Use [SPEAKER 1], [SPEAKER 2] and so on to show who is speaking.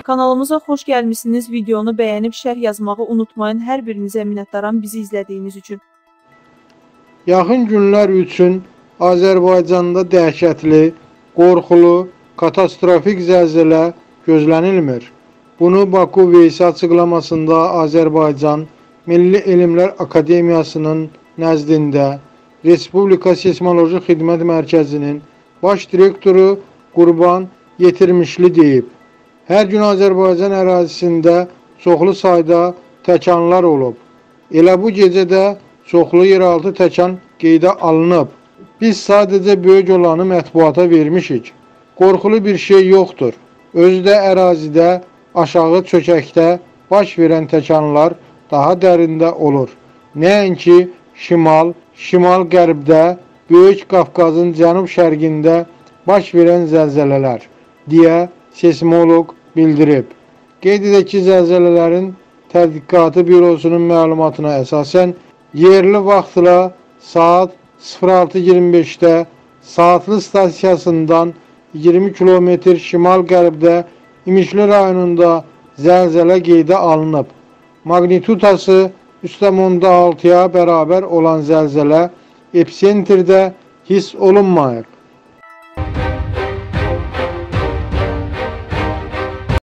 [SPEAKER 1] Kanalımıza xoş gəlmişsiniz. Videonu bəyənib şərh yazmağı unutmayın. Hər birinizə minnətdaram bizi izlədiyiniz üçün.
[SPEAKER 2] Yaxın günlər üçün Azərbaycanda dəhşətli, qorxulu, katastrofik zəlzələ gözlənilmir. Bunu Baku Veysi açıqlamasında Azərbaycan Milli Elmlər Akademiyasının nəzdində Respublika Seysmoloji Xidmət Mərkəzinin baş direktoru Qurban Yetirmişli deyib. Hər gün Azərbaycan ərazisində çoxlu sayda təkanlar olub. Elə bu gecə də çoxlu yeraltı təkan qeydə alınıb. Biz sadəcə böyük olanı mətbuata vermişik. Qorxulu bir şey yoxdur. Özü də ərazidə aşağı çökəkdə baş verən təkanlar daha dərində olur. Nəinki şimal-qərbdə, Böyük Qafqazın cənub-şərqində baş verən zəlzələlər, deyə seysmoloq bildirib. Qeyd edək ki, Zəlzələlərin Tədqiqatı Bürosunun məlumatına əsasən yerli vaxtla saat 06:25-də Saatlı stansiyasından 20 km şimal-qərbdə İmişli rayonunda zəlzələ qeydə alınıb. Magnitudası 3,6-ya bərabər olan zəlzələ episentrdə hiss olunmayıb.